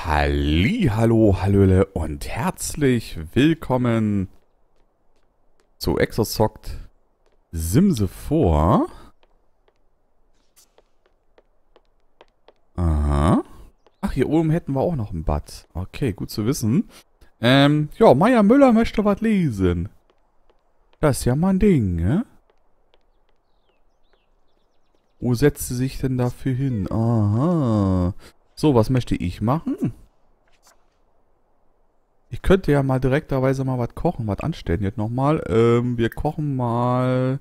Hallo, Hallöle und herzlich willkommen zu Exosoft Simse 4. Aha. Ach, hier oben hätten wir auch noch ein Bad. Okay, gut zu wissen. Ja, Meier Müller möchte was lesen. Das ist ja mal ein Ding, ne? Wo setzt sie sich denn dafür hin? Aha. So, was möchte ich machen? Ich könnte ja mal direkterweise mal was kochen, was anstellen jetzt nochmal. Wir kochen mal...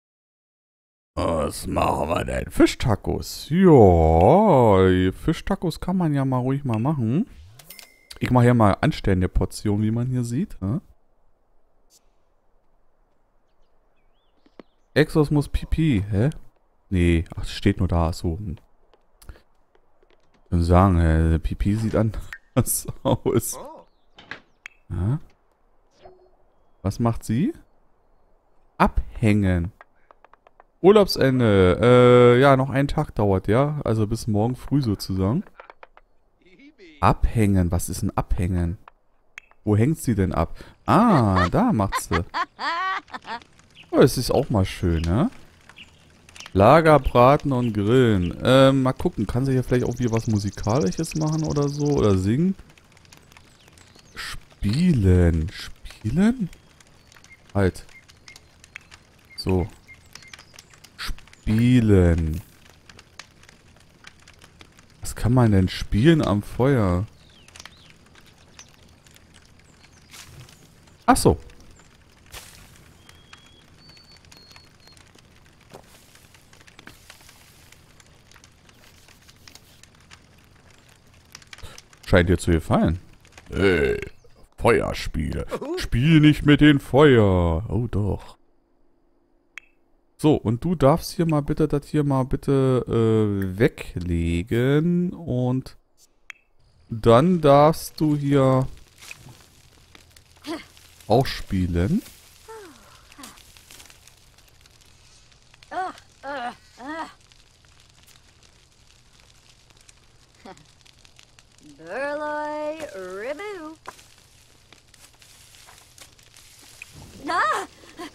Was machen wir denn? Fischtacos. Ja, Fischtacos kann man ja mal ruhig mal machen. Ich mache hier mal anständige Portion, wie man hier sieht. Ja? Exos muss Pipi. Hä? Nee, ach, steht nur da. So. Ich würde sagen, Pipi sieht anders aus. Ja? Was macht sie? Abhängen. Urlaubsende. Ja, noch einen Tag dauert, ja. Also bis morgen früh sozusagen. Abhängen. Was ist ein Abhängen? Wo hängt sie denn ab? Ah, da macht sie. Oh, das ist auch mal schön, ne? Lager, Braten und Grillen. Mal gucken. Kann sie hier vielleicht auch wieder was Musikalisches machen oder so? Oder singen? Spielen. Spielen? Halt. So. Spielen. Was kann man denn spielen am Feuer? Ach so. Scheint dir zu gefallen. Hey, Feuerspiele. Spiel nicht mit dem Feuer. Oh doch. So, und du darfst hier mal bitte das hier mal bitte weglegen. Und dann darfst du hier auch spielen. Burloy Riboo. Ah!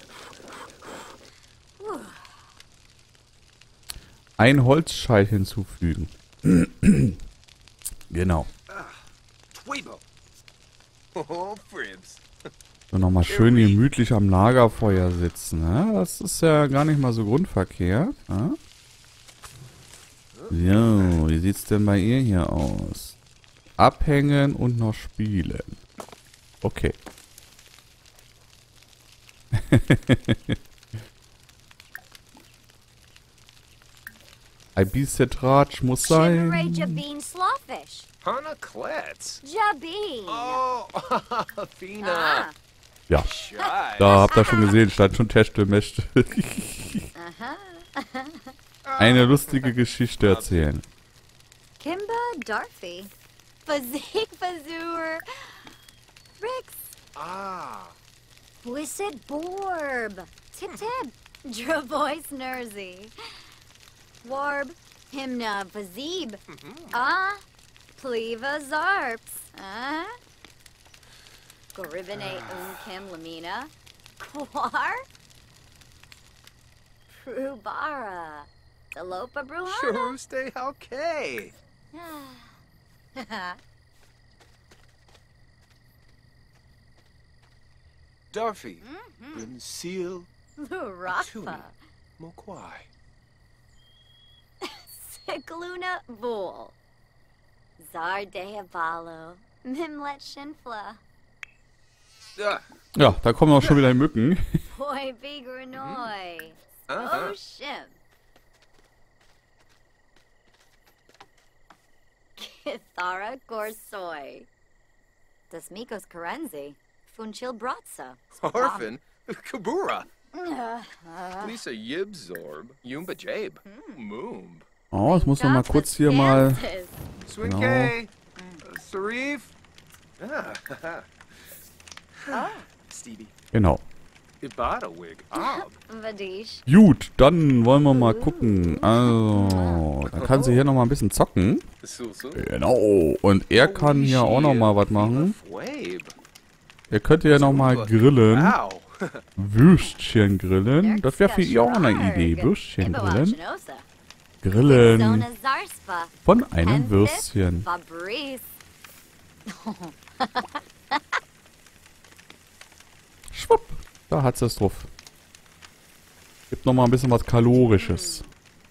Ein Holzscheit hinzufügen. Genau. So, nochmal schön gemütlich am Lagerfeuer sitzen. Ne? Das ist ja gar nicht mal so grundverkehrt. Ne? So, wie sieht's denn bei ihr hier aus? Abhängen und noch spielen. Okay. Ein muss sein. Jabeen Slawfish. Hannah Kletz. Jabeen. Oh, Fina. Ja, Scheiße. da habt ihr schon gesehen, stand schon Techte-Mächte. Eine lustige Geschichte erzählen. Kimba Darfy. Fazik Fazur. Rix. Ah. Wisset Borb. Tip Tip. Dravois Nersey. Warb. Himna Fazib. Ah. Pleva Zarps. Ah. Goribine Unkim Lamina. Quar. Prubara. Dalopa Bruhana. Sharuste Halkay. Darfy. Seal. Rafa. Mokwai. Sigluna Bull. Zardea Valo. Mimlet Shinfla. Ja, da kommen auch schon wieder die Mücken. Boy Bigranoi. Uh-huh. Oh Shim. Kithara Gorsoy. Das Mikos Karenzi. Funchil Bratsa. Orphan. Kabura. Lisa Yibzorb. Yumba Jabe. Moomb. Oh, ich muss noch mal kurz hier mal... Swinkay. Sarif. Oh. Stevie. Genau. Ibadawig. Ab. Vadish. Gut, dann wollen wir mal gucken. Also, dann kann sie hier nochmal ein bisschen zocken. Sulsu. Genau. Und er kann hier auch nochmal was machen. Er könnte ja nochmal grillen. Wow. Würstchen grillen. Das wäre für ihr auch eine Idee. Würstchen grillen. Grillen von einem Würstchen. Schwupp. Da hat sie es drauf. Gibt nochmal ein bisschen was Kalorisches.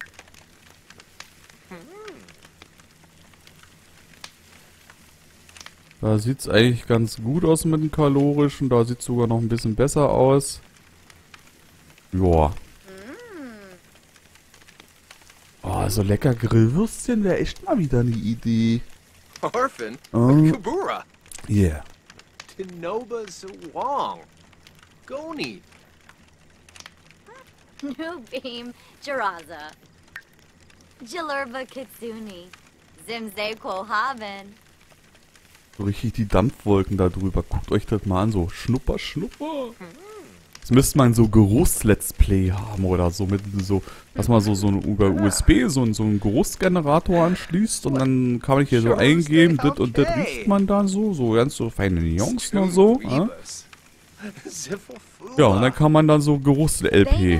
Da sieht es eigentlich ganz gut aus mit dem Kalorischen. Da sieht es sogar noch ein bisschen besser aus. Joa. Oh, so lecker Grillwürstchen wäre echt mal wieder eine Idee. Orphan. Oh. Kabura. Yeah. Tinoba Zawang. Goni. Nubeam Jaraza. Jalurba Kitsuni. Zimze Quohaven. So richtig die Dampfwolken da drüber. Guckt euch das mal an. So Schnupper, Schnupper. Jetzt müsste man so Geruchs-Let's Play haben oder so. Mit so, dass man so über USB so einen Geruchsgenerator anschließt. Und dann kann man hier so eingeben. Das und das riecht man dann so. So ganz so feine Nuancen und so. Ja, und dann kann man dann so Geruchs-LP.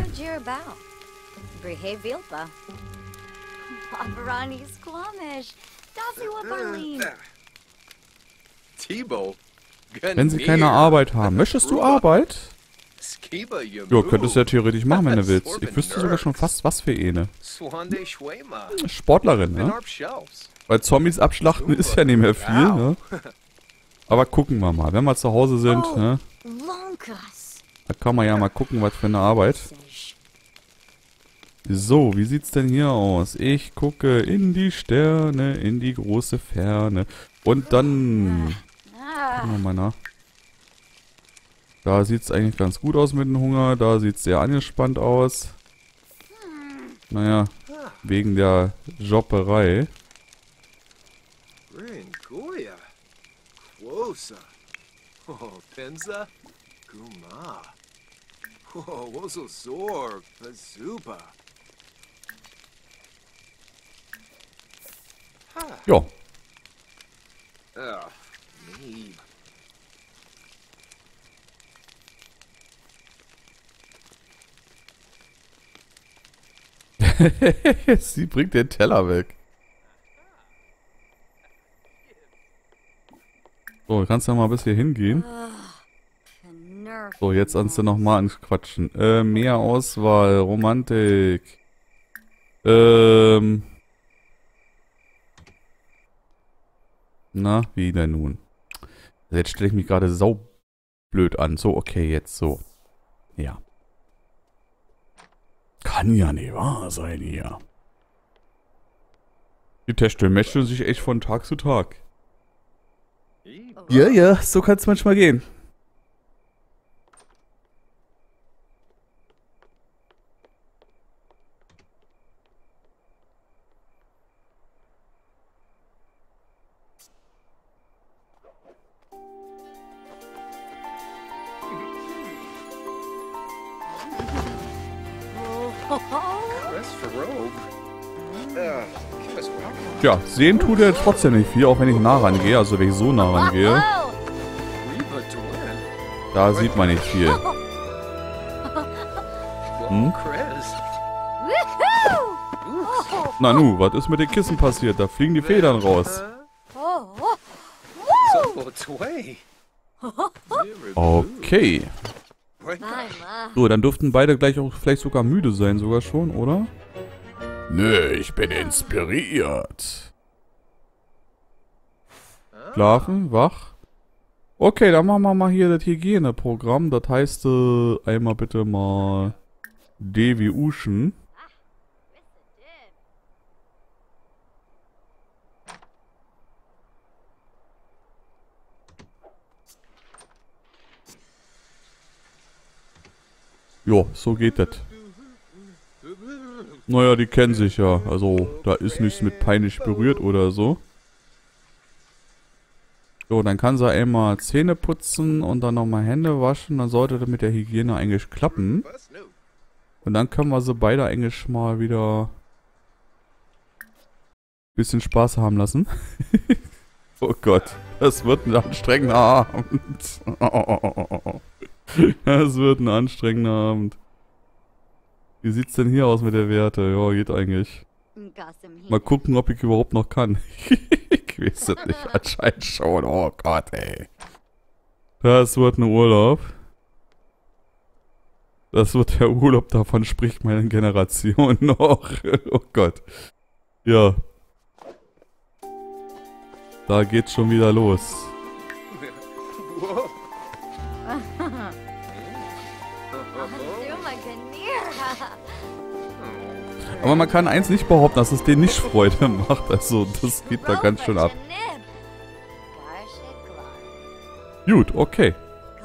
Tibo. Wenn sie keine Arbeit haben. Möchtest du Arbeit? Ja, könntest du ja theoretisch machen, wenn du willst. Ich wüsste sogar schon fast, was für eine. Sportlerin, ne? Weil Zombies abschlachten ist ja nicht mehr viel, ne? Aber gucken wir mal. Wenn wir zu Hause sind, ne? Da kann man ja mal gucken, was für eine Arbeit. So, wie sieht's denn hier aus? Ich gucke in die Sterne, in die große Ferne. Und dann... Gucken wir mal nach. Da sieht's eigentlich ganz gut aus mit dem Hunger. Da sieht's sehr angespannt aus. Naja, wegen der Jobberei. Ringoya. Quosa. Oh, Penza. Guma. Oh, Wozo Zorb. Bazuba. Ja. Ah, Neeb. Sie bringt den Teller weg. So, kannst du ja mal bis hier hingehen. So, jetzt kannst du nochmal ans Quatschen. Mehr Auswahl, Romantik. Na, wie denn nun? Jetzt stelle ich mich gerade saublöd an. So, okay, jetzt so. Ja. Kann ja nicht wahr sein hier. Die Texte matchen sich echt von Tag zu Tag. Ja, ja, so kann es manchmal gehen. Ja, sehen tut er trotzdem nicht viel, auch wenn ich nah rangehe, also wenn ich so nah rangehe. Da sieht man nicht viel. Hm? Na nu, was ist mit den Kissen passiert? Da fliegen die Federn raus. Okay. So, dann dürften beide gleich auch vielleicht sogar müde sein, sogar schon, oder? Nö, ich bin inspiriert. Schlafen, wach. Okay, dann machen wir mal hier das Hygieneprogramm. Das heißt, einmal bitte mal Devi Uschen. Jo, so geht das. Naja, die kennen sich ja. Also, da ist nichts mit peinlich berührt oder so. So, dann kann sie einmal Zähne putzen und dann nochmal Hände waschen. Dann sollte das mit der Hygiene eigentlich klappen. Und dann können wir sie beide eigentlich mal wieder ein bisschen Spaß haben lassen. Oh Gott, das wird ein anstrengender Abend. Das wird ein anstrengender Abend. Wie sieht's denn hier aus mit der Werte? Ja, geht eigentlich. Mal gucken, ob ich überhaupt noch kann. Ich weiß es nicht. Anscheinend schon. Oh Gott, ey. Das wird ein Urlaub. Das wird der Urlaub, davon spricht meine Generation noch. Oh Gott. Ja. Da geht's schon wieder los. Aber man kann eins nicht behaupten, dass es denen nicht Freude macht. Also, das geht da ganz schön ab. Gut, okay.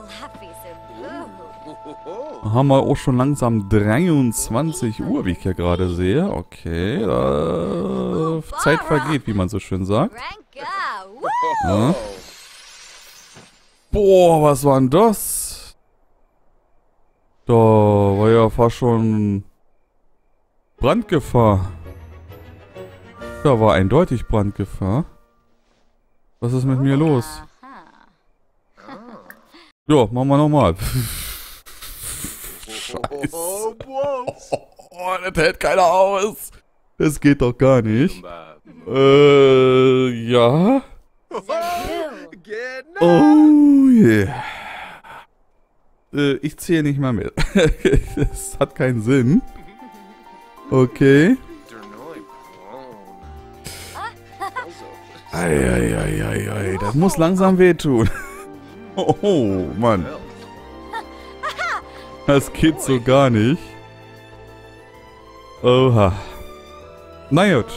Haben wir auch schon langsam 23 Uhr, wie ich ja gerade sehe. Okay, Zeit vergeht, wie man so schön sagt. Ja. Boah, was war denn das? Da war ja fast schon Brandgefahr. Da war eindeutig Brandgefahr. Was ist mit mir los? Ja, machen wir nochmal. Scheiße. Oh, das hält keiner aus. Das geht doch gar nicht. Ja. Oh yeah. Ich zähle nicht mal mit. Das hat keinen Sinn. Okay. Eieieiei, das muss langsam wehtun. Oh, Mann. Das geht so gar nicht. Oha. Na gut.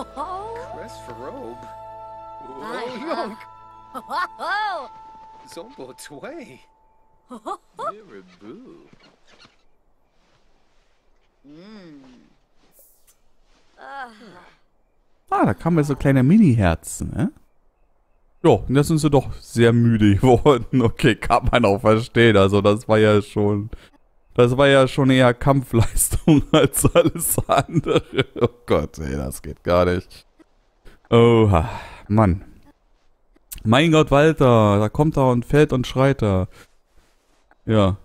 Ah, da kamen so kleine Mini-Herzen, ne? Ja, und jetzt sind sie doch sehr müde geworden. Okay, kann man auch verstehen. Also das war ja schon eher Kampfleistung als alles andere. Oh Gott, ey, das geht gar nicht. Oha, Mann. Mein Gott, Walter, da kommt er und fällt und schreit er. Ja.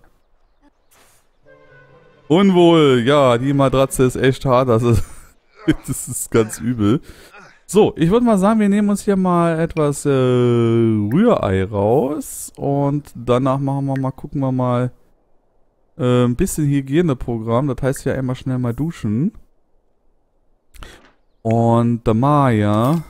Unwohl, ja, die Matratze ist echt hart, das ist ganz übel. So, ich würde mal sagen, wir nehmen uns hier mal etwas Rührei raus und danach gucken wir mal ein bisschen Hygieneprogramm. Das heißt ja einmal schnell mal duschen. Und der Maya,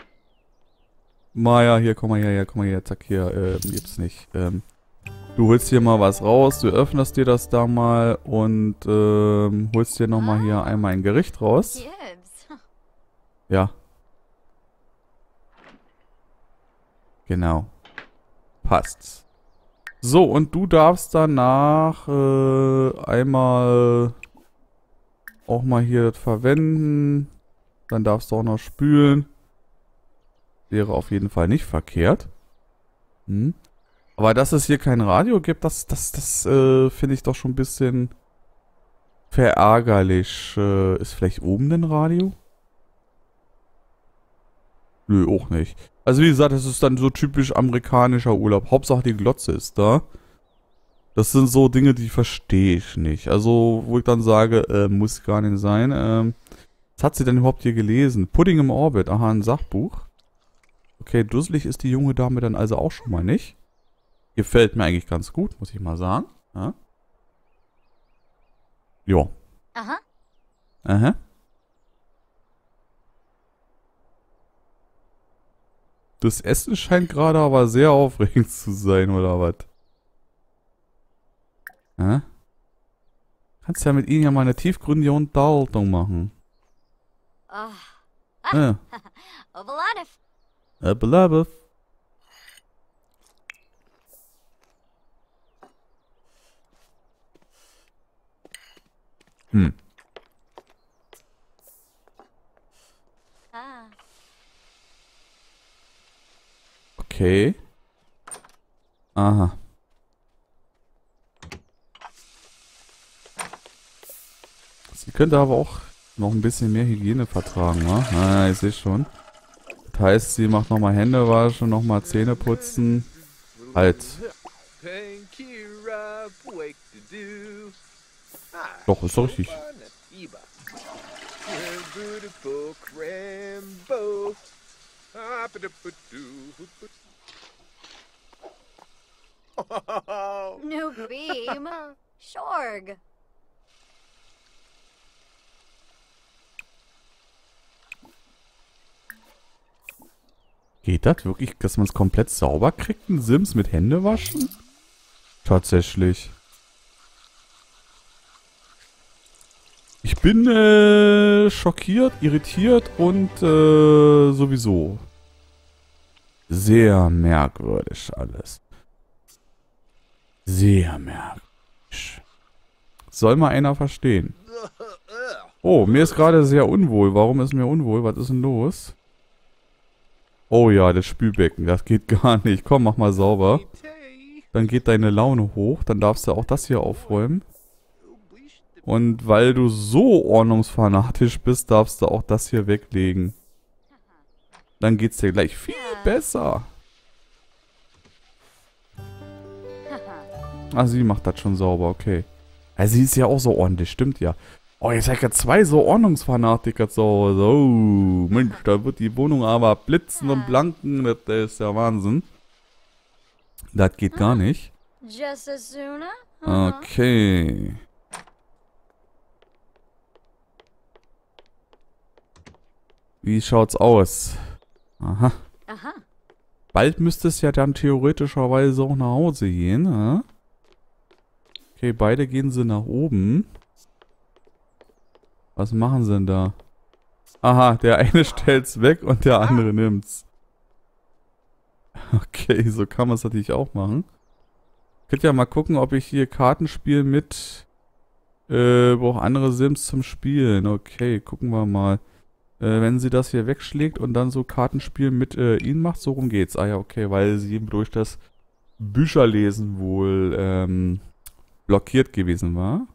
hier, komm mal her, zack, hier, gibt's nicht. Du holst hier mal was raus, du öffnest dir das da mal und holst dir nochmal hier einmal ein Gericht raus. Ja. Genau. Passt. So, und du darfst danach einmal auch mal hier das verwenden. Dann darfst du auch noch spülen. Wäre auf jeden Fall nicht verkehrt. Hm. Aber dass es hier kein Radio gibt, das finde ich doch schon ein bisschen verärgerlich. Ist vielleicht oben ein Radio? Nö, auch nicht. Also wie gesagt, das ist dann so typisch amerikanischer Urlaub. Hauptsache die Glotze ist da. Das sind so Dinge, die verstehe ich nicht. Also, wo ich dann sage, muss gar nicht sein. Was hat sie denn überhaupt hier gelesen? Pudding im Orbit. Aha, ein Sachbuch. Okay, dusselig ist die junge Dame dann also auch schon mal nicht. Gefällt mir eigentlich ganz gut, muss ich mal sagen. Ja. Jo. Aha. Aha. Das Essen scheint gerade aber sehr aufregend zu sein, oder was? Hä? Kannst ja mit ihnen ja mal eine tiefgründige Unterhaltung machen. Ja. Obelatif. Hm. Okay. Aha. Sie könnte aber auch noch ein bisschen mehr Hygiene vertragen, ne? Ah, ich sehe schon. Das heißt, sie macht nochmal Hände waschen, nochmal Zähne putzen. Halt. Doch, ist doch richtig. New beam. Shorg. Geht das wirklich, dass man es komplett sauber kriegt, ein Sims mit Hände waschen? Tatsächlich. Ich bin schockiert, irritiert und sowieso. Sehr merkwürdig alles. Sehr merkwürdig. Soll mal einer verstehen. Oh, mir ist gerade sehr unwohl. Warum ist mir unwohl? Was ist denn los? Oh ja, das Spülbecken. Das geht gar nicht. Komm, mach mal sauber. Dann geht deine Laune hoch. Dann darfst du auch das hier aufräumen. Und weil du so ordnungsfanatisch bist, darfst du auch das hier weglegen. Dann geht's dir gleich viel besser. Ah, sie macht das schon sauber, okay. Ja, sie ist ja auch so ordentlich, stimmt ja. Oh, jetzt habe ich ja 2 so Ordnungsfanatiker zu Hause. Oh, Mensch, da wird die Wohnung aber blitzen und blanken. Das ist ja Wahnsinn. Das geht gar nicht. Just as sooner? Okay. Wie schaut's aus? Aha. Aha. Bald müsste es ja dann theoretischerweise auch nach Hause gehen, ne? Okay, beide gehen sie nach oben. Was machen sie denn da? Aha, der eine stellt's weg und der andere nimmt's. Okay, so kann man es natürlich auch machen. Könnt ja mal gucken, ob ich hier Kartenspiel mit brauche andere Sims zum Spielen. Okay, gucken wir mal. Wenn sie das hier wegschlägt und dann so Kartenspiel mit ihnen macht, so rum geht's. Ah ja, okay, weil sie eben durch das Bücherlesen wohl blockiert gewesen war.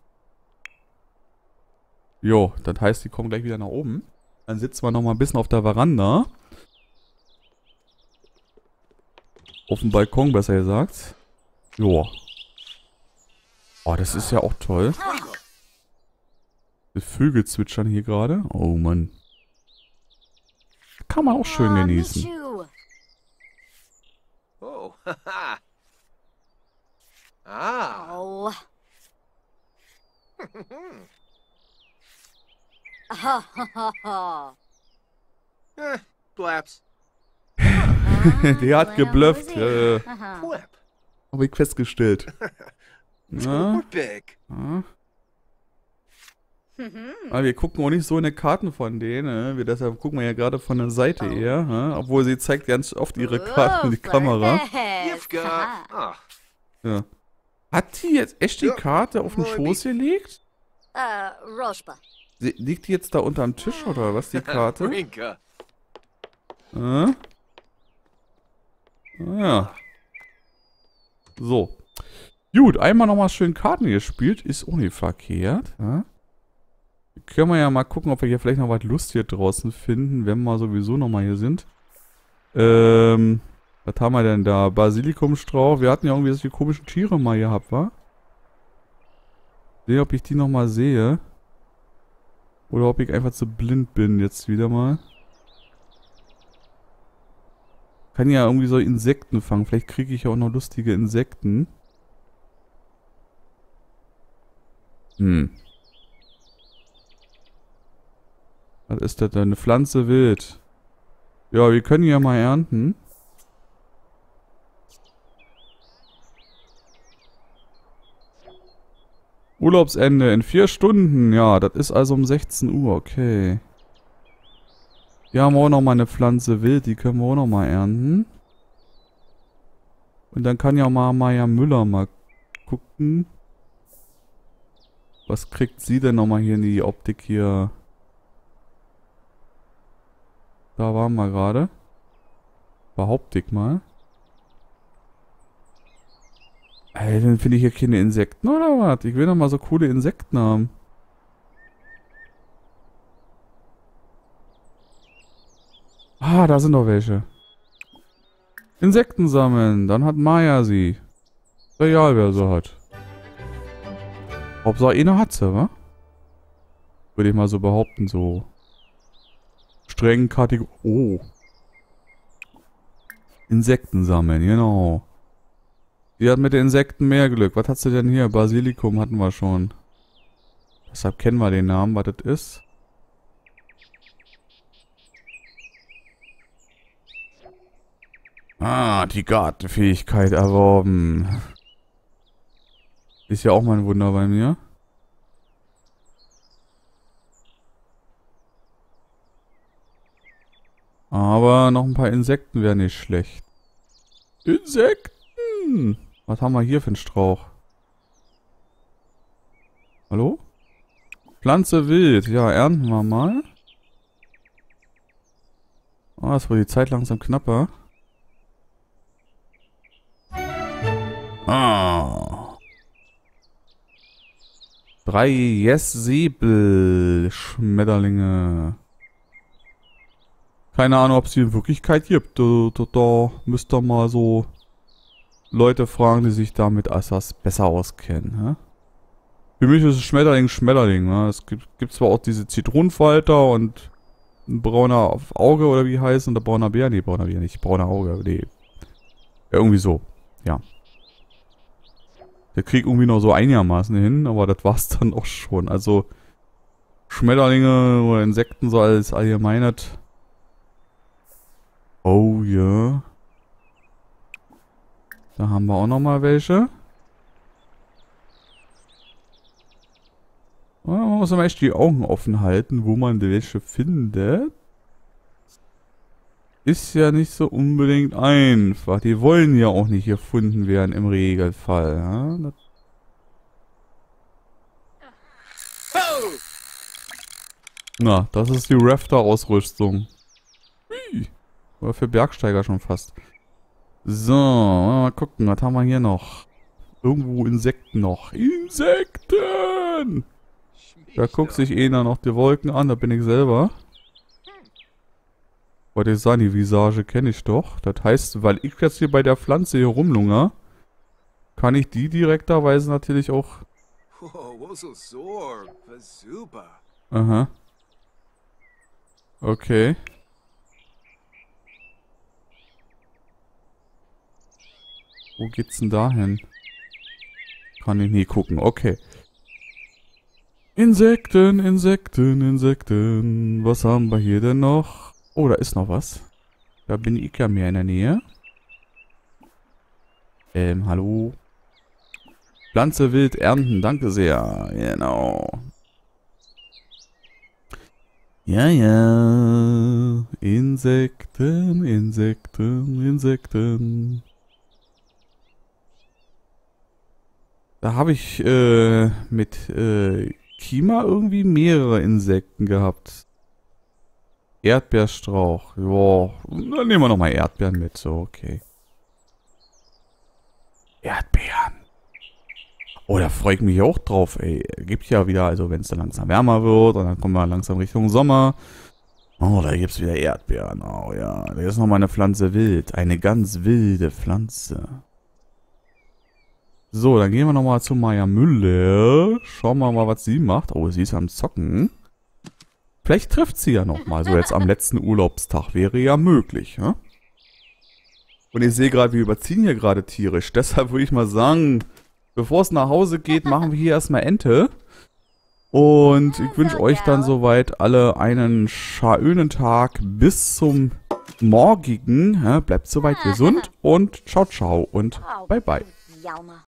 Jo, das heißt, die kommen gleich wieder nach oben. Dann sitzen wir nochmal ein bisschen auf der Veranda. Auf dem Balkon, besser gesagt. Jo. Oh, das ist ja auch toll. Die Vögel zwitschern hier gerade. Oh Mann. Kann man auch schön genießen. Michu. Oh, haha. Ah. Oh. Ha ha ha ha. Blaps. Der hat geblufft. Aha. Blap. Habe ich festgestellt. Na? Big. Ja. Aber wir gucken auch nicht so in die Karten von denen. Ne? Wir deshalb gucken wir ja gerade von der Seite eher. Ne? Obwohl sie zeigt ganz oft ihre Karten in die Kamera. You've got. Ah. Ja. Hat die jetzt echt die Ja, Karte auf den Schoß gelegt? Roshpa. Liegt die jetzt da unterm Tisch oder was, die Karte? Rinka. Ah ja. So. Gut, einmal nochmal schön Karten gespielt. Ist auch nicht verkehrt. Ja? Können wir ja mal gucken, ob wir hier vielleicht noch was Lust hier draußen finden, wenn wir sowieso nochmal hier sind. Was haben wir denn da? Basilikumstrauch. Wir hatten ja irgendwie solche komischen Tiere mal gehabt, wa? Sehe, ob ich die nochmal sehe. Oder ob ich einfach zu blind bin jetzt wieder mal. Kann ja irgendwie so Insekten fangen. Vielleicht kriege ich ja auch noch lustige Insekten. Was ist das denn? Eine Pflanze wild. Ja, wir können ja mal ernten. Urlaubsende in 4 Stunden. Ja, das ist also um 16 Uhr. Okay. Hier haben wir auch noch mal eine Pflanze wild. Die können wir auch noch mal ernten. Und dann kann ja mal Maja Müller mal gucken. Was kriegt sie denn noch mal hier in die Optik hier? Da waren wir gerade. Behaupte ich mal. Alter, dann finde ich hier keine Insekten oder was? Ich will doch mal so coole Insekten haben. Ah, da sind doch welche. Insekten sammeln, dann hat Maya sie. Ist egal, wer sie hat. Hauptsache eine hat sie, wa? Würde ich mal so behaupten, so. Streng Kategorie. Oh. Insekten sammeln, genau. Die hat mit den Insekten mehr Glück. Was hat sie denn hier? Basilikum hatten wir schon. Deshalb kennen wir den Namen, was das ist. Ah, die Gartenfähigkeit erworben. Ist ja auch mal ein Wunder bei mir. Aber noch ein paar Insekten wäre nicht schlecht. Insekten! Was haben wir hier für einen Strauch? Hallo? Pflanze wild. Ja, ernten wir mal. Ah, es wurde die Zeit langsam knapper. Ah. 3 Yes-Säbel-Schmetterlinge. Keine Ahnung, ob es die in Wirklichkeit gibt. Da müsst ihr mal so Leute fragen, die sich damit etwas besser auskennen. Hä? Für mich ist es Schmetterling Schmetterling. Ne? Es gibt zwar auch diese Zitronenfalter und ein brauner Auge oder wie heißt und der brauner Bär. Nee, brauner Bär nicht. Brauner Auge. Nee. Ja, irgendwie so. Ja. Der kriegt irgendwie noch so einigermaßen hin, aber das war's dann auch schon. Also Schmetterlinge oder Insekten so als allgemeines. Oh ja. Yeah. Da haben wir auch noch mal welche. Man muss aber echt die Augen offen halten, wo man welche findet. Ist ja nicht so unbedingt einfach. Die wollen ja auch nicht gefunden werden im Regelfall. Ja? Na, das ist die Rafter-Ausrüstung. Oder für Bergsteiger schon fast. So, mal gucken, was haben wir hier noch? Irgendwo Insekten noch. Insekten! Da guckt sich einer noch die Wolken an, da bin ich selber. Wollte ich sagen, die Visage kenne ich doch. Das heißt, weil ich jetzt hier bei der Pflanze hier rumlunger, kann ich die direkterweise natürlich auch... Aha. Okay. Wo geht's denn da hin? Kann ich nie gucken. Okay. Insekten, Insekten, Insekten. Was haben wir hier denn noch? Oh, da ist noch was. Da bin ich ja mehr in der Nähe. Hallo. Pflanze wild ernten, danke sehr. Genau. Ja, ja. Insekten, Insekten, Insekten. Da habe ich mit Kima irgendwie mehrere Insekten gehabt. Erdbeerstrauch. Ja, dann nehmen wir nochmal Erdbeeren mit. So, okay. Erdbeeren. Oh, da freue ich mich auch drauf, ey. Gibt ja wieder, also wenn es dann langsam wärmer wird und dann kommen wir langsam Richtung Sommer. Oh, da gibt's wieder Erdbeeren. Oh ja, da ist nochmal eine Pflanze wild. Eine ganz wilde Pflanze. So, dann gehen wir nochmal zu Maya Müller. Schauen wir mal, was sie macht. Oh, sie ist am Zocken. Vielleicht trifft sie ja nochmal. So jetzt am letzten Urlaubstag. Wäre ja möglich, ja? Und ich sehe gerade, wir überziehen hier gerade tierisch. Deshalb würde ich mal sagen, bevor es nach Hause geht, machen wir hier erstmal Ente. Und ich wünsche euch dann soweit alle einen schönen Tag. Bis zum morgigen. Ja, bleibt soweit gesund und ciao, ciao und bye, bye.